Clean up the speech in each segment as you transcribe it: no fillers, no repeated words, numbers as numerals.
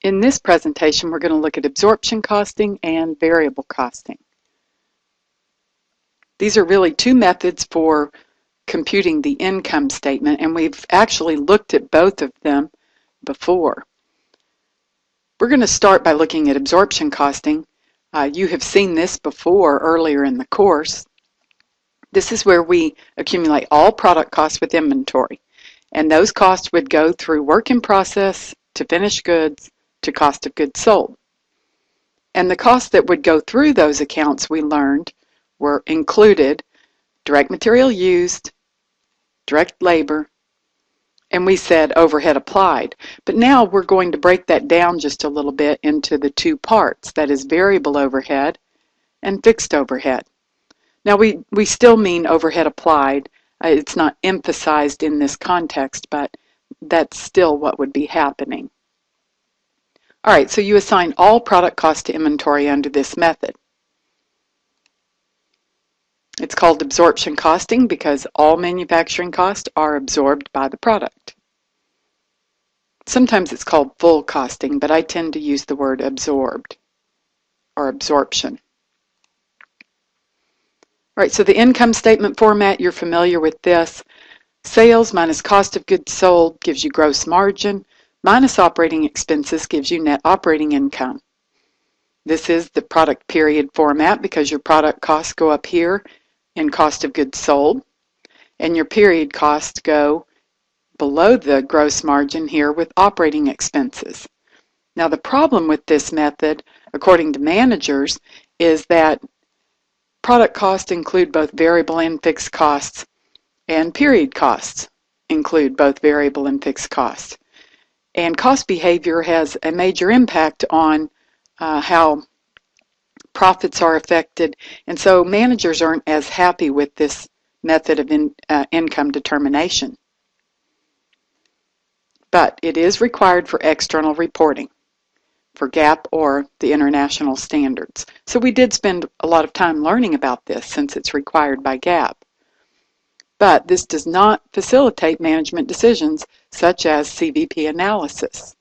In this presentation, we're going to look at absorption costing and variable costing. These are really two methods for computing the income statement, and we've actually looked at both of them before. We're going to start by looking at absorption costing. You have seen this before earlier in the course. This is where we accumulate all product costs with inventory, and those costs would go through work in process to finished goods to cost of goods sold. And the costs that would go through those accounts, we learned, were included direct material used, direct labor, and we said overhead applied. But now we're going to break that down just a little bit into the two parts, that is variable overhead and fixed overhead. Now we still mean overhead applied. It's not emphasized in this context, but that's still what would be happening. All right, so you assign all product cost to inventory under this method. It's called absorption costing because all manufacturing costs are absorbed by the product. Sometimes it's called full costing, but I tend to use the word absorbed or absorption. All right, so the income statement format, you're familiar with this. Sales minus cost of goods sold gives you gross margin, minus operating expenses gives you net operating income. This is the product period format because your product costs go up here in cost of goods sold, and your period costs go below the gross margin here with operating expenses. Now the problem with this method, according to managers, is that product costs include both variable and fixed costs, and period costs include both variable and fixed costs. And cost behavior has a major impact on how profits are affected, and so managers aren't as happy with this method of income determination. But it is required for external reporting, for GAAP or the international standards. So we did spend a lot of time learning about this since it's required by GAAP. But this does not facilitate management decisions such as CVP analysis.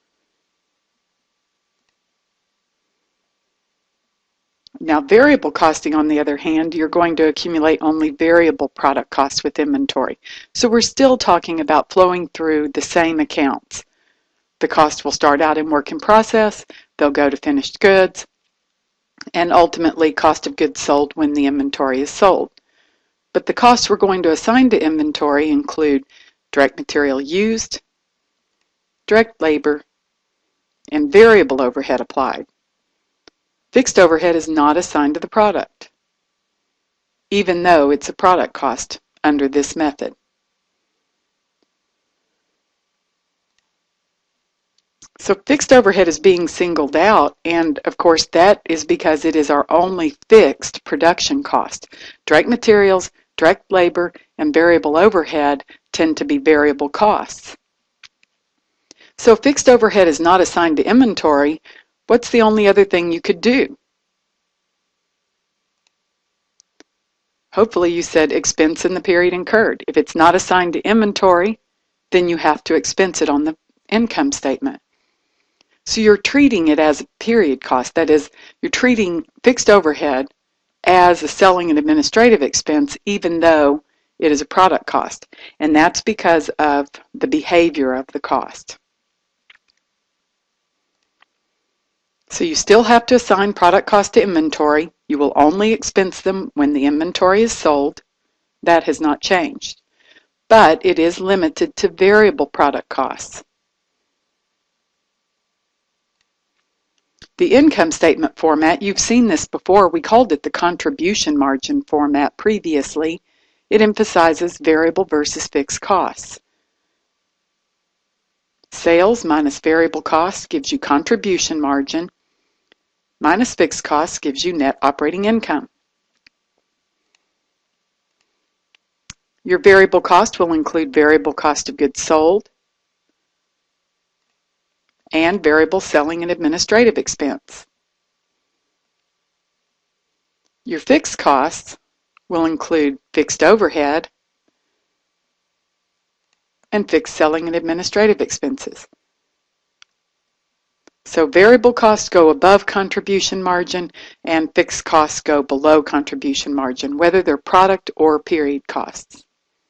Now variable costing, on the other hand, you're going to accumulate only variable product costs with inventory. So we're still talking about flowing through the same accounts. The cost will start out in work in process, they'll go to finished goods, and ultimately cost of goods sold when the inventory is sold. But the costs we're going to assign to inventory include direct material used, direct labor, and variable overhead applied. Fixed overhead is not assigned to the product, even though it's a product cost under this method. So fixed overhead is being singled out, and of course that is because it is our only fixed production cost. Direct materials, direct labor, and variable overhead tend to be variable costs. So fixed overhead is not assigned to inventory. What's the only other thing you could do? Hopefully you said expense in the period incurred. If it's not assigned to inventory, then you have to expense it on the income statement. So you're treating it as a period cost. That is, you're treating fixed overhead as a selling and administrative expense, even though it is a product cost. And that's because of the behavior of the cost. So you still have to assign product cost to inventory. You will only expense them when the inventory is sold. That has not changed. But it is limited to variable product costs. The income statement format, you've seen this before. We called it the contribution margin format previously. It emphasizes variable versus fixed costs. Sales minus variable costs gives you contribution margin, minus fixed costs gives you net operating income. Your variable cost will include variable cost of goods sold and variable selling and administrative expense. Your fixed costs will include fixed overhead and fixed selling and administrative expenses. So variable costs go above contribution margin and fixed costs go below contribution margin, whether they're product or period costs.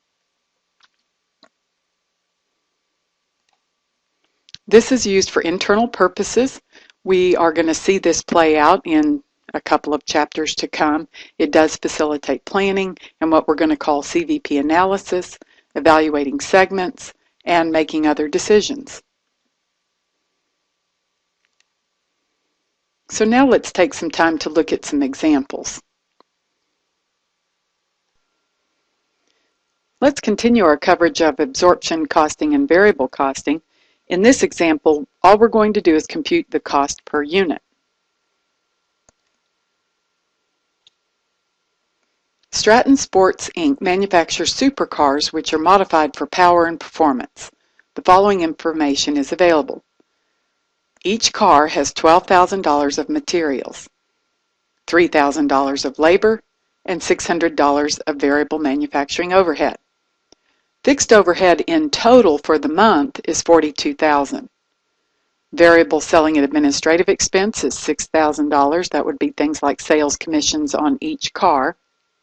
This is used for internal purposes. We are going to see this play out in a couple of chapters to come. It does facilitate planning and what we're going to call CVP analysis, evaluating segments, and making other decisions. So now let's take some time to look at some examples. Let's continue our coverage of absorption costing and variable costing. In this example, all we're going to do is compute the cost per unit. Stratton Sports, Inc. manufactures supercars which are modified for power and performance. The following information is available. Each car has $12,000 of materials, $3,000 of labor, and $600 of variable manufacturing overhead. Fixed overhead in total for the month is $42,000. Variable selling and administrative expense is $6,000. That would be things like sales commissions on each car.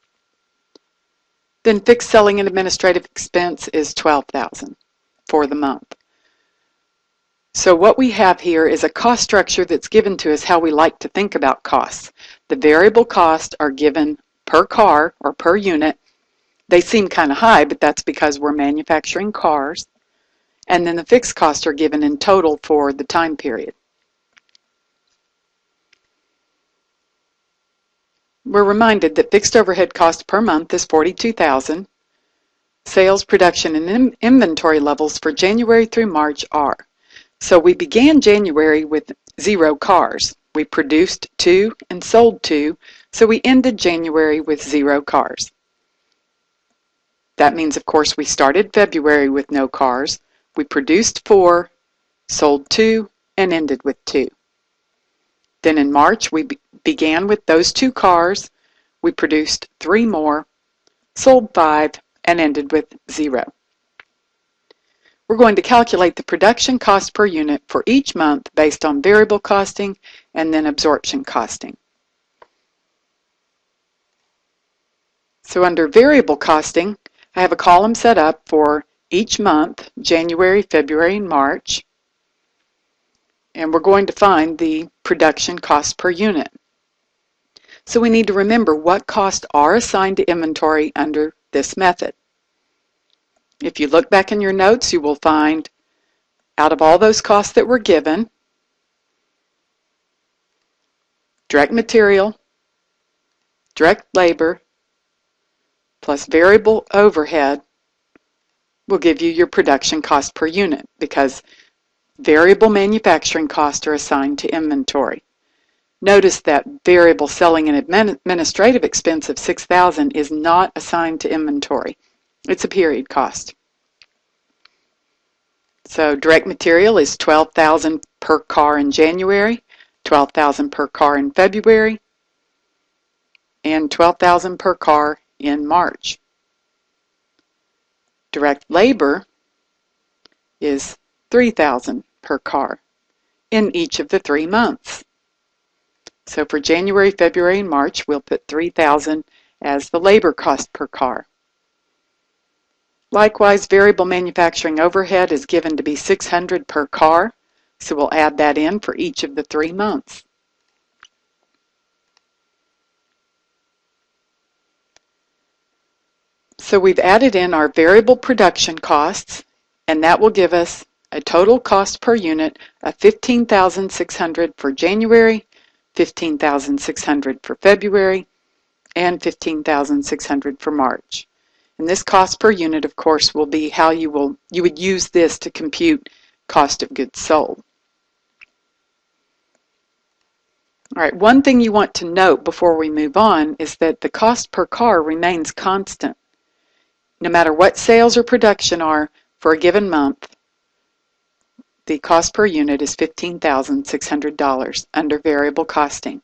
Then fixed selling and administrative expense is $12,000 for the month. So what we have here is a cost structure that's given to us how we like to think about costs. The variable costs are given per car or per unit. They seem kind of high, but that's because we're manufacturing cars. And then the fixed costs are given in total for the time period. We're reminded that fixed overhead cost per month is $42,000. Sales, production, and inventory levels for January through March are. So we began January with 0 cars. We produced 2 and sold 2, so we ended January with 0 cars. That means, of course, we started February with no cars. We produced 4, sold 2, and ended with 2. Then in March, we began with those 2 cars. We produced 3 more, sold 5, and ended with 0. We're going to calculate the production cost per unit for each month based on variable costing and then absorption costing. So under variable costing, I have a column set up for each month, January, February, and March. And we're going to find the production cost per unit. So we need to remember what costs are assigned to inventory under this method. If you look back in your notes, you will find out of all those costs that were given, direct material, direct labor, plus variable overhead will give you your production cost per unit because variable manufacturing costs are assigned to inventory. Notice that variable selling and administrative expense of $6,000 is not assigned to inventory. It's a period cost. So direct material is $12,000 per car in January, $12,000 per car in February, and $12,000 per car in March. Direct labor is $3,000 per car in each of the 3 months. So for January, February, and March, we'll put $3,000 as the labor cost per car. Likewise, variable manufacturing overhead is given to be $600 per car, so we'll add that in for each of the 3 months. So we've added in our variable production costs, and that will give us a total cost per unit of $15,600 for January, $15,600 for February, and $15,600 for March. And this cost per unit, of course, will be how you would use this to compute cost of goods sold. All right, one thing you want to note before we move on is that the cost per car remains constant. No matter what sales or production are for a given month, the cost per unit is $15,600 under variable costing.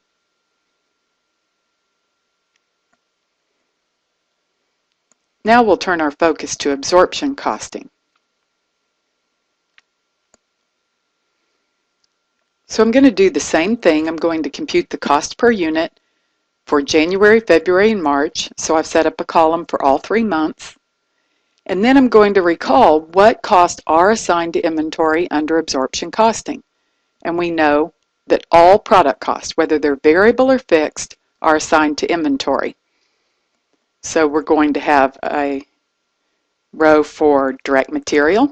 Now we'll turn our focus to absorption costing. So I'm going to do the same thing. I'm going to compute the cost per unit for January, February, and March. So I've set up a column for all 3 months. And then I'm going to recall what costs are assigned to inventory under absorption costing. And we know that all product costs, whether they're variable or fixed, are assigned to inventory. So we're going to have a row for direct material,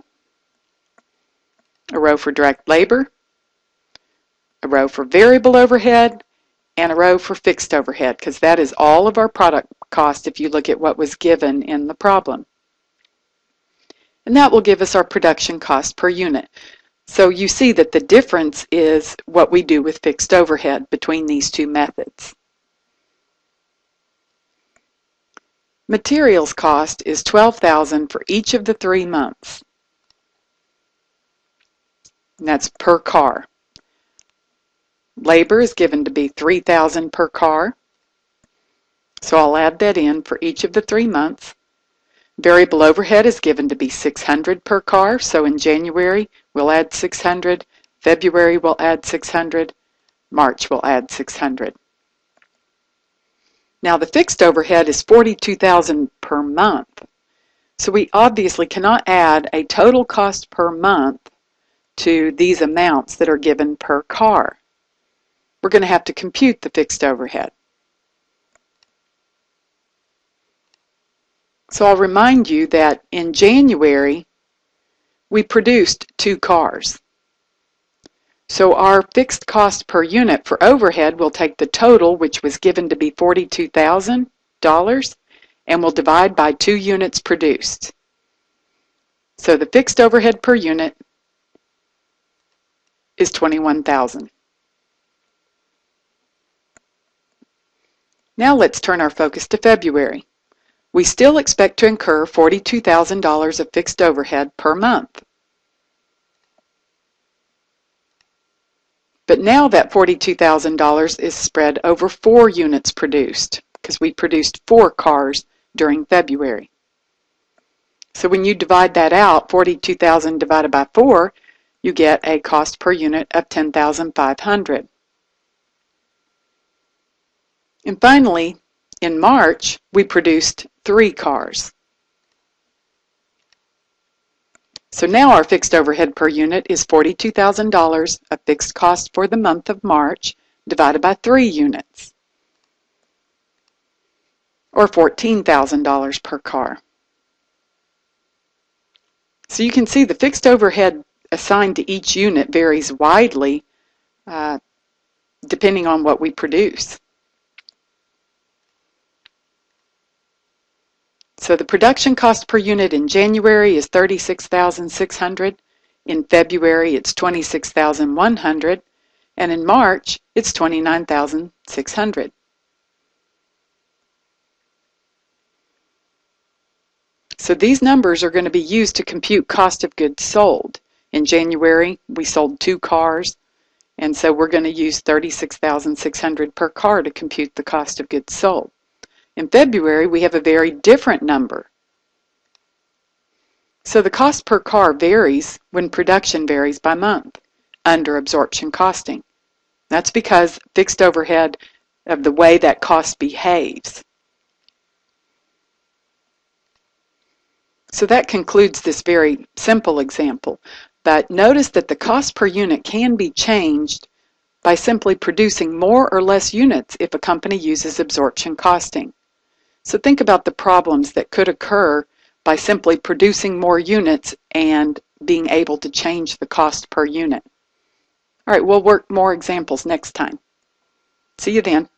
a row for direct labor, a row for variable overhead, and a row for fixed overhead, because that is all of our product cost if you look at what was given in the problem. And that will give us our production cost per unit. So you see that the difference is what we do with fixed overhead between these two methods. Materials cost is $12,000 for each of the 3 months. And that's per car. Labor is given to be $3,000 per car. So I'll add that in for each of the 3 months. Variable overhead is given to be $600 per car. So in January we'll add $600, February we'll add $600, March we'll add $600. Now the fixed overhead is $42,000 per month. So we obviously cannot add a total cost per month to these amounts that are given per car. We're going to have to compute the fixed overhead. So I'll remind you that in January we produced 2 cars. So our fixed cost per unit for overhead will take the total, which was given to be $42,000, and we'll divide by 2 units produced. So the fixed overhead per unit is $21,000. Now let's turn our focus to February. We still expect to incur $42,000 of fixed overhead per month. But now that $42,000 is spread over 4 units produced, because we produced 4 cars during February. So when you divide that out, $42,000 divided by 4, you get a cost per unit of $10,500. And finally, in March, we produced 3 cars. So now our fixed overhead per unit is $42,000 of fixed cost for the month of March divided by 3 units, or $14,000 per car. So you can see the fixed overhead assigned to each unit varies widely depending on what we produce. So the production cost per unit in January is $36,600, in February it's $26,100, and in March it's $29,600. So these numbers are going to be used to compute cost of goods sold. In January we sold 2 cars, and so we're going to use $36,600 per car to compute the cost of goods sold. In February, we have a very different number. So the cost per car varies when production varies by month under absorption costing. That's because fixed overhead of the way that cost behaves. So that concludes this very simple example. But notice that the cost per unit can be changed by simply producing more or less units if a company uses absorption costing. So think about the problems that could occur by simply producing more units and being able to change the cost per unit. All right, we'll work more examples next time. See you then.